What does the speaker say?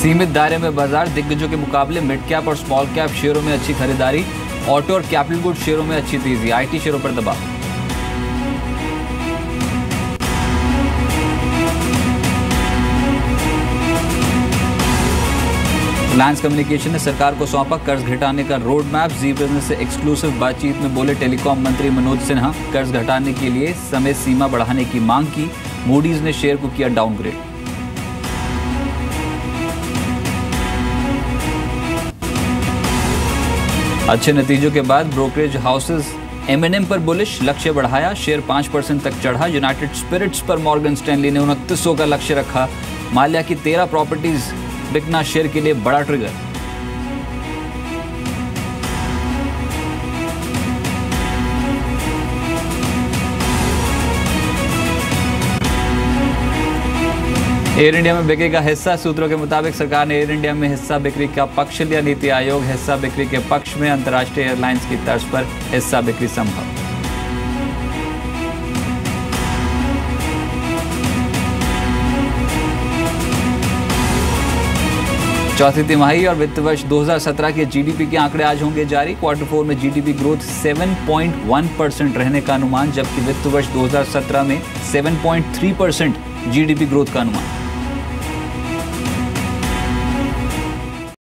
सीमित दायरे में बाजार, दिग्गजों के मुकाबले मिड कैप और स्मॉल कैप शेयरों में अच्छी खरीदारी। ऑटो और कैपिटल गुड शेयरों में अच्छी तेजी, आईटी शेयरों पर दबाव। रिलायंस कम्युनिकेशन ने सरकार को सौंपा कर्ज घटाने का रोड मैप। जी बिजनेस से एक्सक्लूसिव बातचीत में बोले टेलीकॉम मंत्री मनोज सिन्हा, कर्ज घटाने के लिए समय सीमा बढ़ाने की मांग की। मूडीज ने शेयर को किया डाउनग्रेड। अच्छे नतीजों के बाद ब्रोकरेज हाउसेस एमएनएम पर बुलिश, लक्ष्य बढ़ाया, शेयर 5% तक चढ़ा। यूनाइटेड स्पिरिट्स पर मॉर्गन स्टैनली ने 2900 का लक्ष्य रखा। माल्या की 13 प्रॉपर्टीज बिकना शेयर के लिए बड़ा ट्रिगर। एयर इंडिया में बिकेगा हिस्सा। सूत्रों के मुताबिक सरकार ने एयर इंडिया में हिस्सा बिक्री का पक्ष लिया। नीति आयोग हिस्सा बिक्री के पक्ष में, अंतर्राष्ट्रीय एयरलाइंस की तर्ज पर हिस्सा बिक्री संभव। चौथी तिमाही और वित्त वर्ष 2017 के जीडीपी के आंकड़े आज होंगे जारी। क्वार्टर 4 में जीडीपी ग्रोथ 7.1% रहने का अनुमान, जबकि वित्त वर्ष 2017 में 7.3% जीडीपी ग्रोथ का अनुमान।